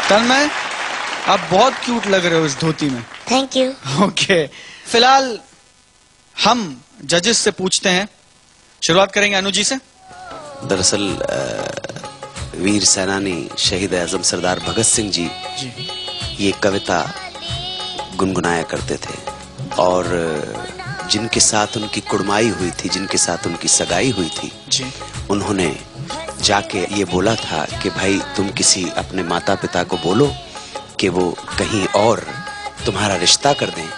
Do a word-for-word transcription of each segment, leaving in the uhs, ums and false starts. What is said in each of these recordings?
तन्मय, आप बहुत क्यूट लग रहे हो इस धोती में। Thank you. ओके, फिलहाल हम जजेस से पूछते हैं। शुरुआत करेंगे अनु जी से। दरअसल वीर सेनानी शहीद आजम सरदार भगत सिंह जी, जी ये कविता गुनगुनाया करते थे और जिनके साथ उनकी कुड़माई हुई थी, जिनके साथ उनकी सगाई हुई थी, जी उन्होंने जाके ये बोला था कि भाई तुम किसी अपने माता पिता को बोलो कि वो कहीं और तुम्हारा रिश्ता कर दें,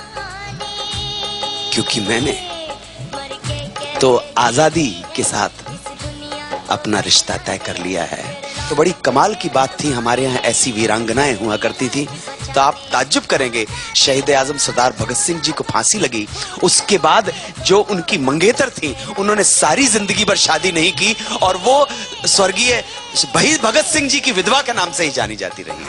क्योंकि मैंने तो आजादी के साथ अपना रिश्ता तय कर लिया है। तो बड़ी कमाल की बात थी, हमारे यहाँ ऐसी वीरांगनाएं हुआ करती थी। तो आप ताज्जुब करेंगे, शहीद आजम सरदार भगत सिंह जी को फांसी लगी, उसके बाद जो उनकी मंगेतर थी उन्होंने सारी जिंदगी भर शादी नहीं की और वो स्वर्गीय शहीद भगत सिंह जी की विधवा के नाम से ही जानी जाती रही।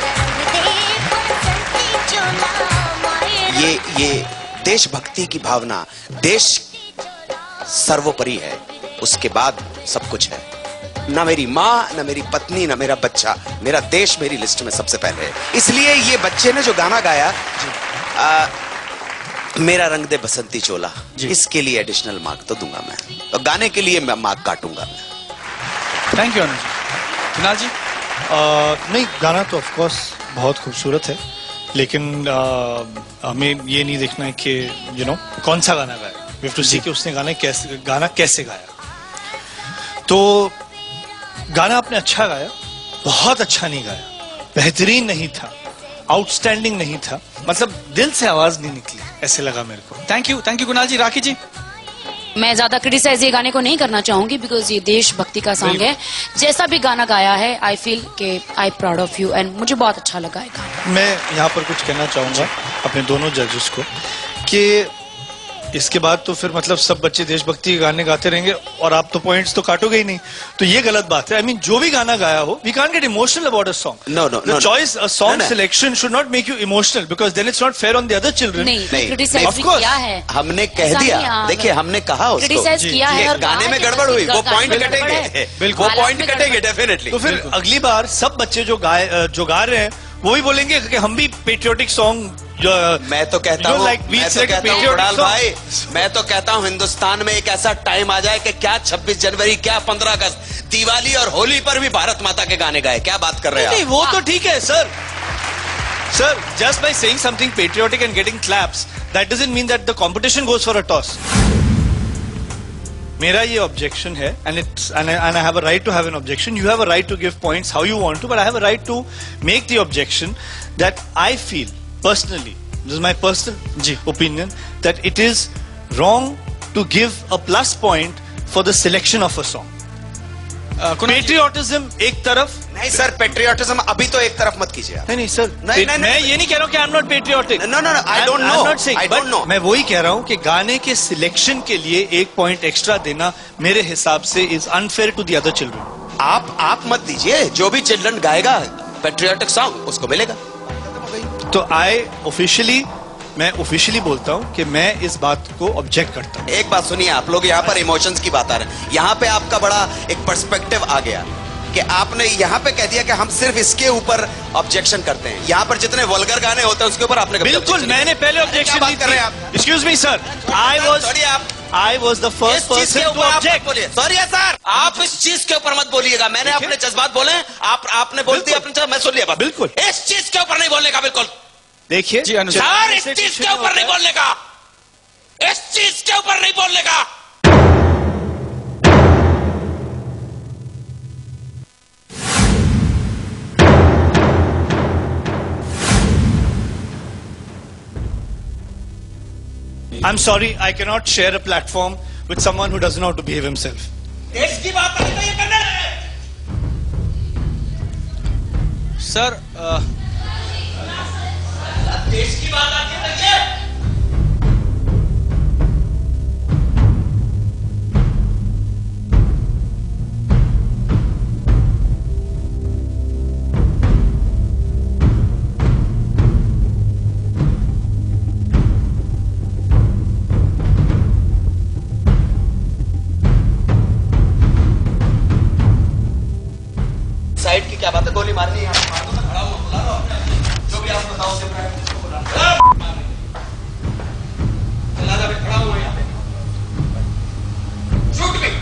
ये ये देशभक्ति की भावना, देश सर्वोपरि है, उसके बाद सब कुछ है। ना मेरी माँ, ना मेरी पत्नी, ना मेरा बच्चा, मेरा देश मेरी लिस्ट में सबसे पहले है। इसलिए ये बच्चे ने जो गाना गाया, आ, मेरा रंग दे बसंती चोला, इसके लिए एडिशनल मार्क तो दूंगा मैं, और गाने के लिए मैं मार्क काटूंगा मैं। Thank you Anu ji. कुणाल जी? आ, नहीं, गाना तो ऑफ कोर्स बहुत खूबसूरत है, लेकिन आ, हमें ये नहीं देखना है कि यू नो कौन सा गाना गाया। वी हैव टू सी कि उसने गाना कैसे गाना कैसे गाया। तो गाना आपने अच्छा गाया, बहुत अच्छा नहीं गाया, बेहतरीन नहीं था, आउटस्टैंडिंग नहीं था, मतलब दिल से आवाज नहीं निकली, ऐसे लगा मेरे को। Thank you, thank you Kunal ji. Rakhi ji? मैं ज्यादा क्रिटिसाइज ये गाने को नहीं करना चाहूंगी, बिकॉज ये देशभक्ति का सॉन्ग है। जैसा भी गाना गाया है, आई फील के I proud of you and मुझे बहुत अच्छा लगा है गाना। मैं यहाँ पर कुछ कहना चाहूंगा अपने दोनों जजेस को कि इसके बाद तो फिर मतलब सब बच्चे देशभक्ति के गाने गाते रहेंगे और आप तो पॉइंट्स तो काटोगे ही नहीं, तो ये गलत बात है। आई I मीन mean, जो भी गाना गाया हो, we can't get emotional about a song. No no no, choice a song selection should not make you emotional, because then it's not fair on the other children. नहीं, criticize किया है, हमने कह दिया। देखिए, हमने कहा उसको, क्रिटिसाइज किया है और गाने में गड़बड़ हुई, वो पॉइंट कटेंगे, बिल्कुल वो पॉइंट कटेंगे डेफिनेटली। तो फिर अगली बार सब बच्चे जो गाए जो गा रहे हैं वो भी बोलेंगे कि हम भी पेट्रियोटिक सॉन्ग जो मैं तो कहता हूँ, मैं तो कहता हूँ बड़ाल भाई, मैं तो कहता हूँ हिंदुस्तान में एक ऐसा टाइम आ जाए कि क्या छब्बीस जनवरी, क्या पंद्रह अगस्त, दिवाली और होली पर भी भारत माता के गाने गाए। क्या बात कर रहे हैं? नहीं, वो तो ठीक है sir. Sir, just by saying something patriotic and getting claps, that doesn't mean that the competition goes for a toss. मेरा ये ऑब्जेक्शन है, and it's and I, and I have a right to have an objection. You have a right to give points how you want to, but I have a right to make the objection that I feel personally, this is my personal opinion, that it is wrong to give a plus point for the selection of a song. Patriotism एक तरफ। नहीं sir, patriotism अभी तो एक तरफ मत कीजिए। नहीं नहीं सर, नहीं, नहीं, मैं ये नहीं कह रहा हूँ कि I am not patriotic. No no no, I don't know, I don't know. मैं वही कह रहा हूँ कि गाने के सिलेक्शन के लिए एक पॉइंट एक्स्ट्रा देना मेरे हिसाब से is unfair to the other children. आप आप मत दीजिए, जो भी चिल्ड्रन गाएगा पेट्रियोटिक सॉन्ग उसको मिलेगा। तो आई ऑफिशियली मैं ऑफिशियली बोलता हूं कि मैं इस बात को ऑब्जेक्ट करता हूं। एक बात सुनिए, आप लोग यहाँ पर इमोशंस की बात आ रहे हैं, यहाँ पे आपका बड़ा एक पर्सपेक्टिव आ गया कि आपने यहाँ पे कह दिया कि हम सिर्फ इसके ऊपर ऑब्जेक्शन करते हैं। यहाँ पर जितने वल्गर गाने होते हैं उसके ऊपर आपने बिल्कुल, मैंने पहले ऑब्जेक्शन बात कर रहे हैं आप। Excuse me sir, I was sorry आप I was the first person to object. Sorry sir, आप इस चीज के ऊपर मत बोलिएगा। मैंने अपने जज्बात बोले, आप आपने बोल दिया अपने, मैं सुन लिया। बिल्कुल, इस चीज के ऊपर नहीं बोलने का। बिल्कुल देखिए सर, इस चीज के ऊपर नहीं बोलने का, इस चीज के ऊपर नहीं बोलने का। I'm sorry, I cannot share a platform with someone who doesn't know how to behave himself. देश की बात है तो ये करना है सर। देश की बात आती है तो ये साइड की क्या बात है? गोली मारनी है, मार दो, जो भी आप बताओ से खड़ा हुआ यहाँ पे शूट भी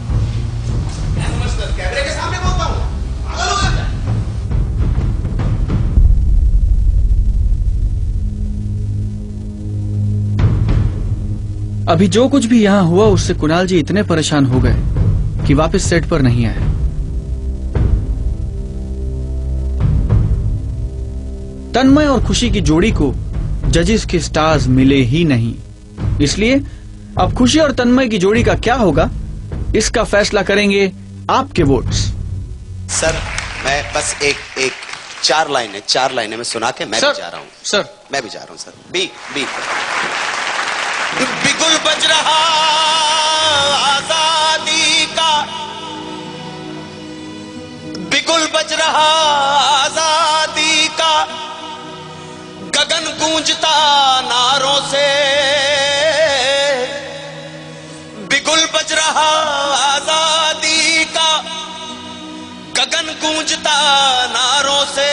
कैमरे के सामने बोलता हूँ। अभी जो कुछ भी यहाँ हुआ उससे कुणाल जी इतने परेशान हो गए कि वापस सेट पर नहीं आए। तन्मय और खुशी की जोड़ी को जजेस के स्टार्स मिले ही नहीं, इसलिए अब खुशी और तन्मय की जोड़ी का क्या होगा इसका फैसला करेंगे आपके वोट्स। सर मैं बस एक एक चार लाइनें चार लाइनें में सुना के मैं भी जा रहा हूँ। सर मैं भी जा रहा हूँ सर। बी बी बिगुल बज रहा आजादी का, बिगुल बज रहा आजादी का, गगन गूंजता नारों से, बिगुल बज रहा आजादी का, गगन गूंजता नारों से,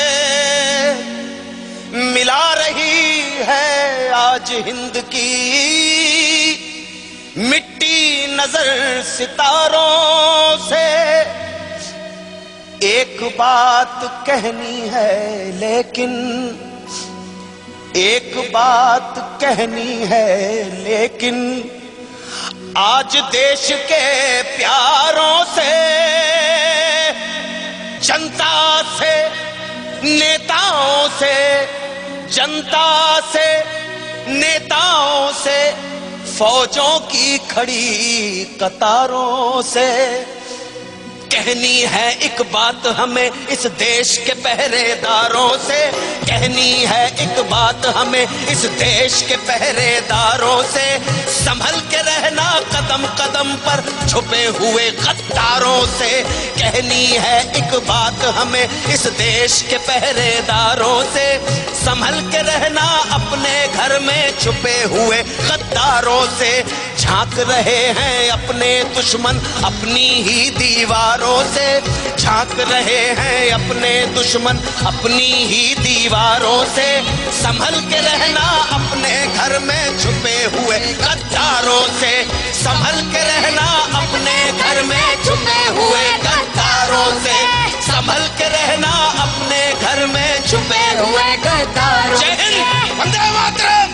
मिला रही है आज हिंद की मिट्टी नजर सितारों से। एक बात कहनी है लेकिन, एक बात कहनी है लेकिन, आज देश के प्यारों से, जनता से, नेताओं से, जनता से, नेताओं से, फौजों की खड़ी कतारों से, कहनी है एक बात हमें इस देश के पहरेदारों से, कहनी है एक बात हमें इस देश के पहरेदारों से, संभल के रहना कदम कदम पर छुपे हुए गद्दारों से, कहनी है एक बात हमें इस देश के पहरेदारों से, संभल के रहना अपने घर में छुपे हुए गद्दारों से, झांक रहे हैं अपने दुश्मन अपनी ही दीवारों से, झांक रहे हैं अपने दुश्मन अपनी ही दीवारों से, संभल के रहना अपने घर में छुपे हुए गद्दारों से, संभल के रहना अपने घर में छुपे हुए गद्दारों से, संभल के रहना अपने घर में छुपे हुए गद्दारों से। जय हिंद, वंदे मातरम।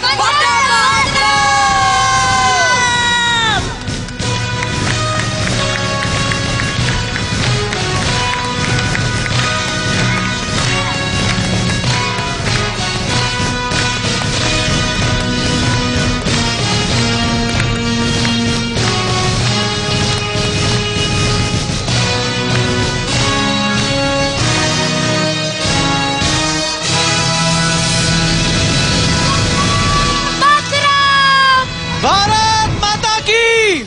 भारत माता की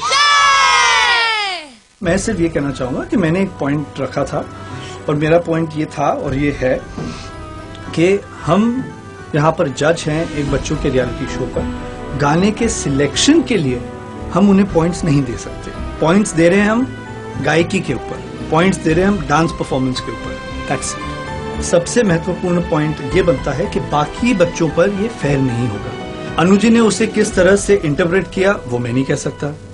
मैं सिर्फ ये कहना चाहूंगा कि मैंने एक पॉइंट रखा था और मेरा पॉइंट ये था और ये है कि हम यहाँ पर जज हैं एक बच्चों के रियलिटी शो पर। गाने के सिलेक्शन के लिए हम उन्हें पॉइंट्स नहीं दे सकते। पॉइंट्स दे रहे हैं हम गायकी के ऊपर, पॉइंट्स दे रहे हैं हम डांस परफॉर्मेंस के ऊपर। That's it. सबसे महत्वपूर्ण पॉइंट ये बनता है कि बाकी बच्चों पर ये फेयर नहीं होगा। अनु जी ने उसे किस तरह से इंटरप्रेट किया वो मैं नहीं कह सकता।